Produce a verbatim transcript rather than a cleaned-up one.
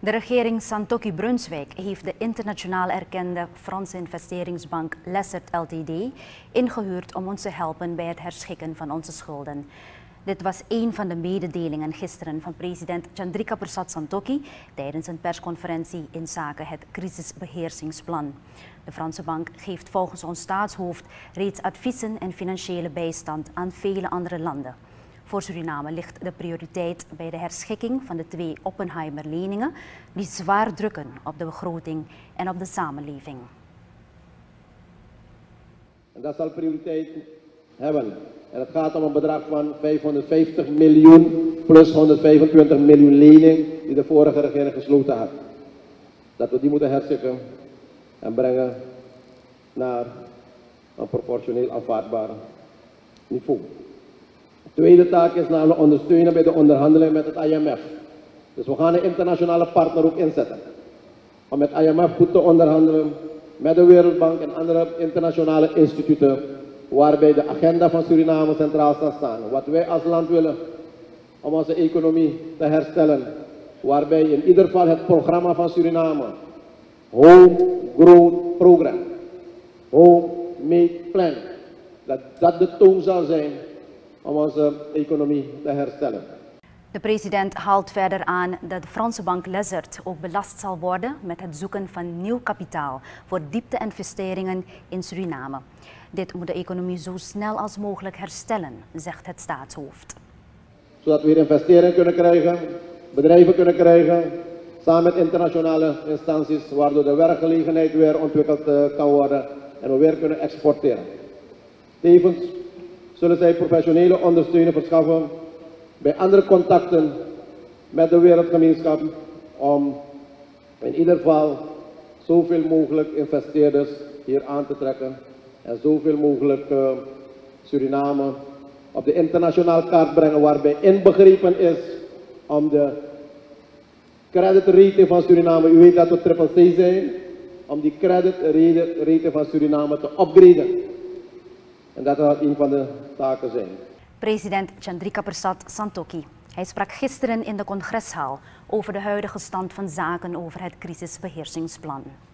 De regering Santoki-Brunswijk heeft de internationaal erkende Franse investeringsbank Lessert L T D ingehuurd om ons te helpen bij het herschikken van onze schulden. Dit was een van de mededelingen gisteren van president Chandrika Persat Santokhi tijdens een persconferentie in zaken het crisisbeheersingsplan. De Franse bank geeft volgens ons staatshoofd reeds adviezen en financiële bijstand aan vele andere landen. Voor Suriname ligt de prioriteit bij de herschikking van de twee Oppenheimer-leningen die zwaar drukken op de begroting en op de samenleving. En dat zal prioriteit hebben. En het gaat om een bedrag van vijfhonderdvijftig miljoen plus honderdvijfentwintig miljoen lening die de vorige regering gesloten had. Dat we die moeten herschikken en brengen naar een proportioneel aanvaardbaar niveau. De tweede taak is namelijk ondersteunen bij de onderhandelingen met het I M F. Dus we gaan een internationale partner ook inzetten. Om met I M F goed te onderhandelen, met de Wereldbank en andere internationale instituten, waarbij de agenda van Suriname centraal staat staan. Wat wij als land willen om onze economie te herstellen, waarbij in ieder geval het programma van Suriname, Home Growth Program, Home Made Plan, dat dat de toon zal zijn om onze economie te herstellen. De president haalt verder aan dat de Franse bank Lessert ook belast zal worden met het zoeken van nieuw kapitaal voor diepte-investeringen in Suriname. Dit moet de economie zo snel als mogelijk herstellen, zegt het staatshoofd. Zodat we weer investeringen kunnen krijgen, bedrijven kunnen krijgen, samen met internationale instanties, waardoor de werkgelegenheid weer ontwikkeld kan worden en we weer kunnen exporteren. Tevens zullen zij professionele ondersteuning verschaffen bij andere contacten met de wereldgemeenschap om in ieder geval zoveel mogelijk investeerders hier aan te trekken en zoveel mogelijk uh, Suriname op de internationale kaart brengen, waarbij inbegrepen is om de credit rating van Suriname, u weet dat we triple C zijn, om die credit rating van Suriname te upgraden. En dat zal een van de taken zijn. President Chandrika Persat Santokhi. Hij sprak gisteren in de congreshal over de huidige stand van zaken over het crisisbeheersingsplan.